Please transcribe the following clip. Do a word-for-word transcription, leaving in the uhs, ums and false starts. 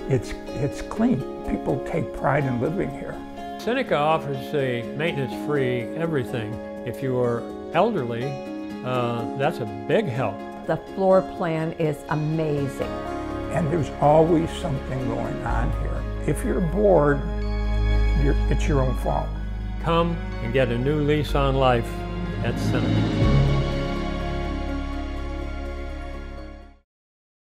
It's, it's clean. People take pride in living here. Seneca offers a maintenance-free everything. If you are elderly, uh, that's a big help. The floor plan is amazing. And there's always something going on here. If you're bored, you're, it's your own fault. Come and get a new lease on life at Seneca.